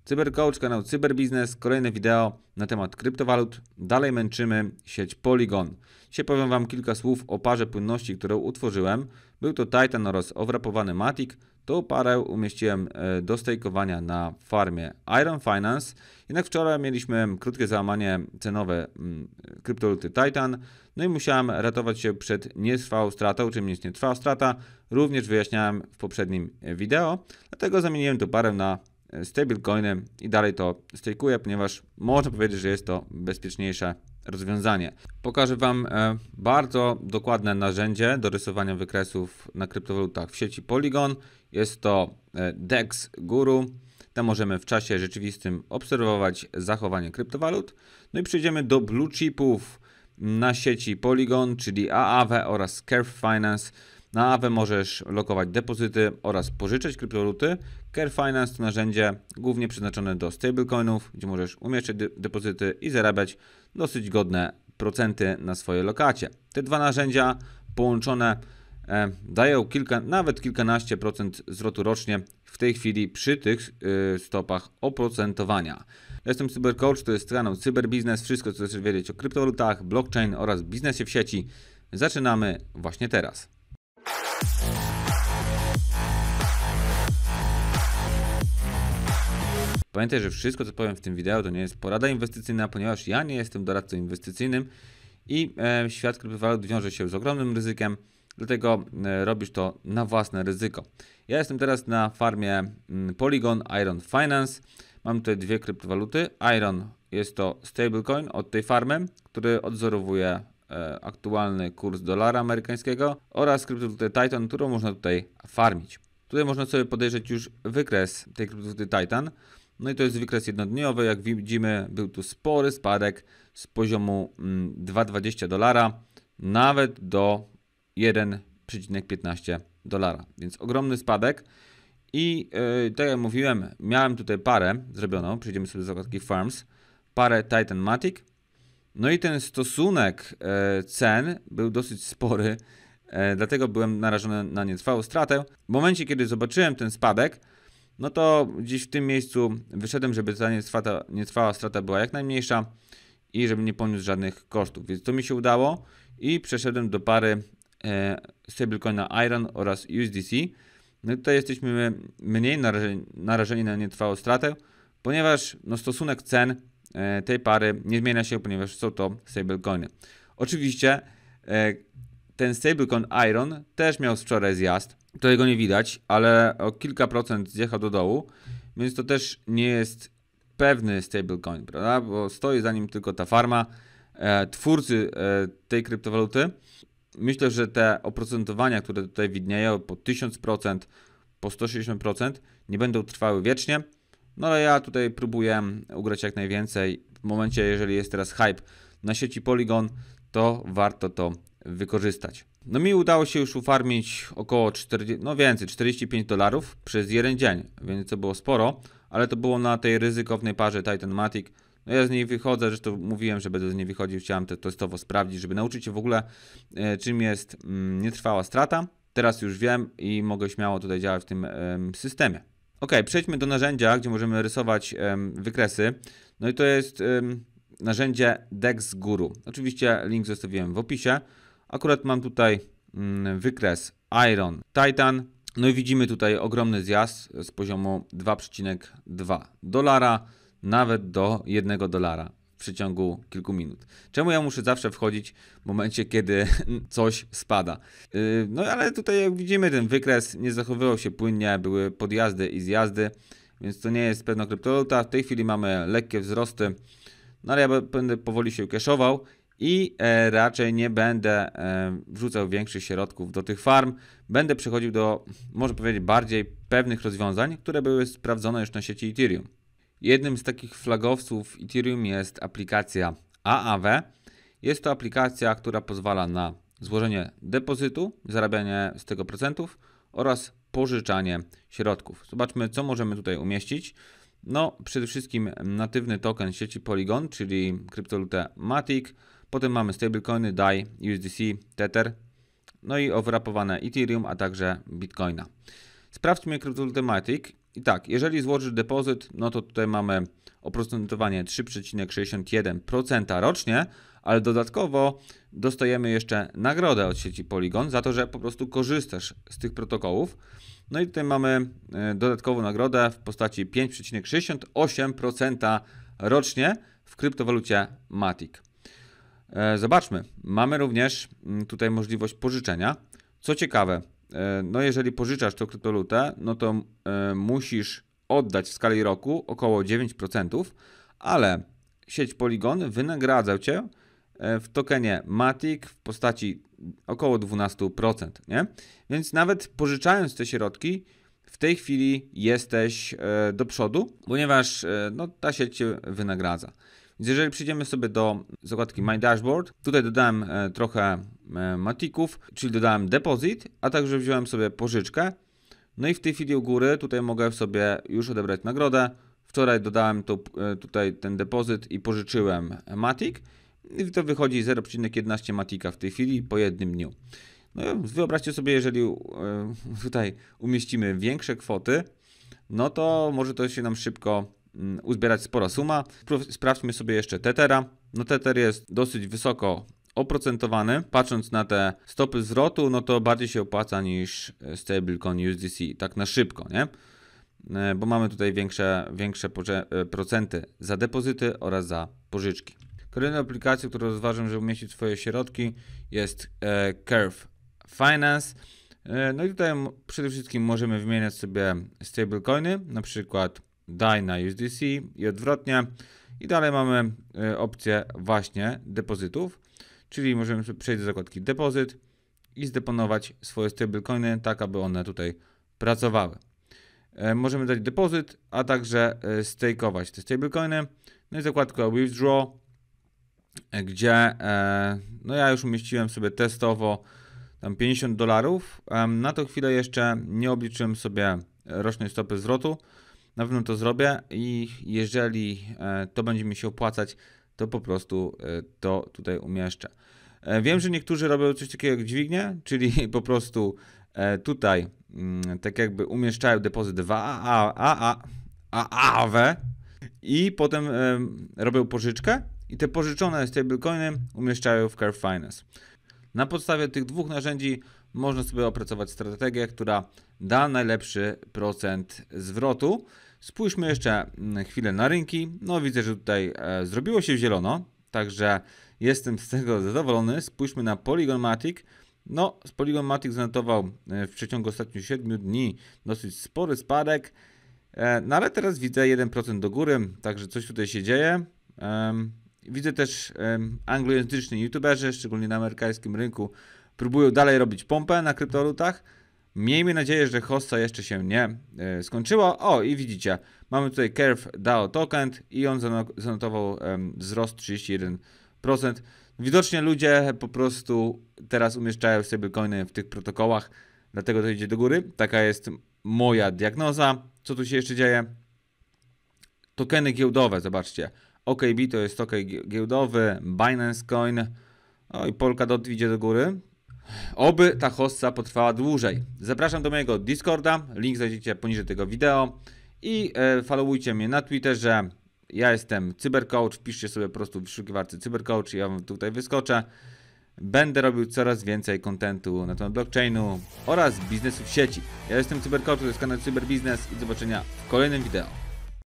Cybercoach, kanał Cyberbiznes, kolejne wideo na temat kryptowalut. Dalej męczymy sieć Polygon. Dzisiaj powiem Wam kilka słów o parze płynności, którą utworzyłem. Był to Titan oraz owrapowany Matic. Tą parę umieściłem do stejkowania na farmie Iron Finance. Jednak wczoraj mieliśmy krótkie załamanie cenowe kryptowaluty Titan. No i musiałem ratować się przed nietrwałą stratą. Czym jest nietrwała strata? Również wyjaśniałem w poprzednim wideo. Dlatego zamieniłem tę parę na stablecoiny i dalej to stejkuję, ponieważ można powiedzieć, że jest to bezpieczniejsze rozwiązanie. Pokażę Wam bardzo dokładne narzędzie do rysowania wykresów na kryptowalutach w sieci Polygon. Jest to DEX Guru. Tam możemy w czasie rzeczywistym obserwować zachowanie kryptowalut. No i przejdziemy do blue chipów na sieci Polygon, czyli Aave oraz Curve Finance. Na Aave możesz lokować depozyty oraz pożyczać kryptowaluty. Curve Finance to narzędzie głównie przeznaczone do stablecoinów, gdzie możesz umieszczać depozyty i zarabiać dosyć godne procenty na swojej lokacie. Te dwa narzędzia połączone dają nawet kilkanaście procent zwrotu rocznie w tej chwili przy tych stopach oprocentowania. Ja jestem Cybercoach, to jest kanał Cyberbiznes. Wszystko, co chcesz wiedzieć o kryptowalutach, blockchain oraz biznesie w sieci, zaczynamy właśnie teraz. Pamiętaj, że wszystko, co powiem w tym wideo, to nie jest porada inwestycyjna, ponieważ ja nie jestem doradcą inwestycyjnym i świat kryptowalut wiąże się z ogromnym ryzykiem, dlatego robisz to na własne ryzyko. Ja jestem teraz na farmie Polygon Iron Finance. Mam tutaj dwie kryptowaluty. Iron jest to stablecoin od tej farmy, który odzorowuje aktualny kurs dolara amerykańskiego oraz kryptowalutę Titan, którą można tutaj farmić. Tutaj można sobie podejrzeć już wykres tej kryptowaluty Titan. No i to jest wykres jednodniowy. Jak widzimy, był tu spory spadek z poziomu $2,20 nawet do $1,15. Więc ogromny spadek. I tak jak mówiłem, miałem tutaj parę zrobioną. Przejdziemy sobie do zakładki Farms. Parę Titan Matic. No i ten stosunek cen był dosyć spory. Dlatego byłem narażony na nietrwałą stratę. W momencie, kiedy zobaczyłem ten spadek, no to gdzieś w tym miejscu wyszedłem, żeby ta nietrwała strata była jak najmniejsza i żeby nie poniósł żadnych kosztów. Więc to mi się udało i przeszedłem do pary stablecoina Iron oraz USDC. No i tutaj jesteśmy mniej narażeni na nietrwałą stratę, ponieważ stosunek cen tej pary nie zmienia się, ponieważ są to stablecoiny. Oczywiście ten stablecoin Iron też miał wczoraj zjazd. Tutaj go nie widać, ale o kilka procent zjechał do dołu, więc to też nie jest pewny stablecoin, prawda? Bo stoi za nim tylko ta farma. Twórcy tej kryptowaluty, myślę, że te oprocentowania, które tutaj widnieją po 1000%, po 160% nie będą trwały wiecznie. No ale ja tutaj próbuję ugrać jak najwięcej. W momencie, jeżeli jest teraz hype na sieci Polygon, to warto to wykorzystać. No mi udało się już ufarmić około $45 przez jeden dzień, więc to było sporo, ale to było na tej ryzykownej parze Titan Matic. No ja z niej wychodzę, zresztą mówiłem, że będę z niej wychodził, chciałem to testowo sprawdzić, żeby nauczyć się w ogóle czym jest nietrwała strata. Teraz już wiem i mogę śmiało tutaj działać w tym systemie. Ok, przejdźmy do narzędzia, gdzie możemy rysować wykresy. No i to jest narzędzie DEX Guru. Oczywiście link zostawiłem w opisie. Akurat mam tutaj wykres Iron Titan. No i widzimy tutaj ogromny zjazd z poziomu $2,2 nawet do $1 w przeciągu kilku minut. Czemu ja muszę zawsze wchodzić w momencie, kiedy coś spada? No ale tutaj jak widzimy, ten wykres nie zachowywał się płynnie, były podjazdy i zjazdy, więc to nie jest pewna kryptowaluta. W tej chwili mamy lekkie wzrosty, no ale ja będę powoli się cashował i raczej nie będę wrzucał większych środków do tych farm. Będę przechodził do, można powiedzieć, bardziej pewnych rozwiązań, które były sprawdzone już na sieci Ethereum. Jednym z takich flagowców Ethereum jest aplikacja Aave. Jest to aplikacja, która pozwala na złożenie depozytu, zarabianie z tego procentów oraz pożyczanie środków. Zobaczmy, co możemy tutaj umieścić. No, przede wszystkim natywny token sieci Polygon, czyli kryptowalutę Matic. Potem mamy stablecoiny DAI, USDC, Tether. No i owrapowane Ethereum, a także Bitcoina. Sprawdźmy kryptowalutę Matic I tak, jeżeli złożysz depozyt, no to tutaj mamy oprocentowanie 3,61% rocznie, ale dodatkowo dostajemy jeszcze nagrodę od sieci Polygon za to, że po prostu korzystasz z tych protokołów. No i tutaj mamy dodatkową nagrodę w postaci 5,68% rocznie w kryptowalucie Matic. Zobaczmy, mamy również tutaj możliwość pożyczenia. Co ciekawe, no jeżeli pożyczasz tą kryptowalutę, no to musisz oddać w skali roku około 9%, ale sieć Polygon wynagradza Cię w tokenie Matic w postaci około 12%, nie? Więc nawet pożyczając te środki, w tej chwili jesteś do przodu, ponieważ no, ta sieć Cię wynagradza. Więc jeżeli przyjdziemy sobie do zakładki My Dashboard, tutaj dodałem trochę Maticów, czyli dodałem deposit, a także wziąłem sobie pożyczkę. No i w tej chwili u góry tutaj mogę sobie już odebrać nagrodę. Wczoraj dodałem tutaj ten depozyt i pożyczyłem Matic. I to wychodzi 0,11 Matica w tej chwili po jednym dniu. No wyobraźcie sobie, jeżeli tutaj umieścimy większe kwoty, no to może to się nam szybko uzbierać spora suma. Sprawdźmy sobie jeszcze Tethera. No Tether jest dosyć wysoko oprocentowany. Patrząc na te stopy zwrotu, no to bardziej się opłaca niż stablecoin USDC, tak na szybko, nie? Bo mamy tutaj większe procenty za depozyty oraz za pożyczki. Kolejną aplikacją, którą rozważam, żeby umieścić swoje środki, jest Curve Finance. No i tutaj przede wszystkim możemy wymieniać sobie stablecoiny, na przykład DAI na USDC i odwrotnie. I dalej mamy opcję właśnie depozytów, czyli możemy sobie przejść do zakładki depozyt i zdeponować swoje stablecoiny tak, aby one tutaj pracowały. Możemy dać depozyt, a także stakeować te stablecoiny. No i zakładka withdraw, gdzie no ja już umieściłem sobie testowo tam $50. Na tą chwilę jeszcze nie obliczyłem sobie rocznej stopy zwrotu. Na pewno to zrobię i jeżeli to będzie mi się opłacać, to po prostu to tutaj umieszczę. Wiem, że niektórzy robią coś takiego jak dźwignię, czyli po prostu tutaj tak jakby umieszczają depozyt w AAW i potem robią pożyczkę i te pożyczone stablecoiny umieszczają w Curve Finance. Na podstawie tych dwóch narzędzi można sobie opracować strategię, która da najlepszy procent zwrotu. Spójrzmy jeszcze chwilę na rynki. No widzę, że tutaj zrobiło się zielono, także jestem z tego zadowolony. Spójrzmy na Polygon Matic. No, Polygon Matic zanotował w przeciągu ostatnich 7 dni dosyć spory spadek. No ale teraz widzę 1% do góry, także coś tutaj się dzieje. Widzę też anglojęzyczni youtuberzy, szczególnie na amerykańskim rynku, próbują dalej robić pompę na kryptowalutach. Miejmy nadzieję, że hossa jeszcze się nie skończyła. O, i widzicie, mamy tutaj Curve DAO Token i on zanotował wzrost 31%. Widocznie ludzie po prostu teraz umieszczają stablecoiny w tych protokołach, dlatego to idzie do góry. Taka jest moja diagnoza. Co tu się jeszcze dzieje? Tokeny giełdowe, zobaczcie. OKB to jest token giełdowy, Binance Coin, o i Polkadot idzie do góry. Oby ta hossa potrwała dłużej. Zapraszam do mojego Discorda, link znajdziecie poniżej tego wideo i followujcie mnie na Twitterze. Ja jestem Cybercoach, wpiszcie sobie po prostu w wyszukiwarce Cybercoach i ja wam tutaj wyskoczę. Będę robił coraz więcej kontentu na temat blockchainu oraz biznesu w sieci. Ja jestem Cybercoach, to jest kanał Cyberbiznes i do zobaczenia w kolejnym wideo.